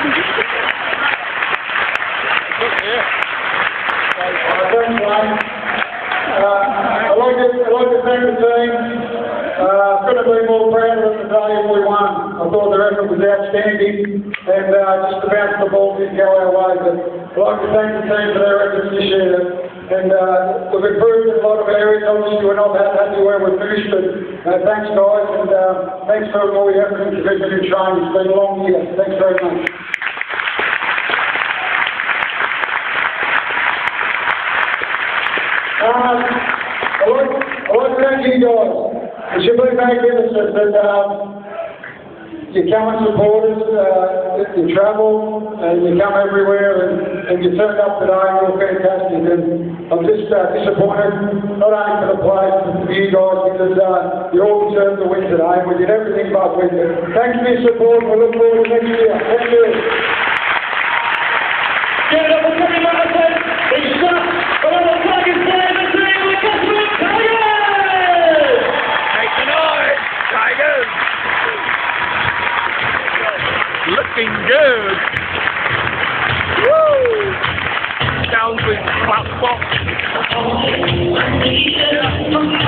I'd like to thank the team. Couldn't be more proud of the day we won. I thought their effort was outstanding, and just to bounce the ball didn't go our way. But I'd like to thank the team for their efforts this year. And we've improved in a lot of areas. Obviously, we're not happy where we're finished, but thanks, guys, and thanks for all the effort and commitment in training. It's been a long year. Thanks very much. I like to thank you guys. It should be magnificent that you come and support us, you travel, and you come everywhere, and you turned up today, and you're fantastic. And I'm just disappointed, not only for the players, but for you guys, because you all deserve to win today, and we did everything but win it. Thanks for your support, and we look forward to next year. Thank you. Give it up for Kevin Matterson. He's shot. Another flag is there. The team with Cas Crowd. Make the noise, Tigers! Looking good! Woo! Down with clap box.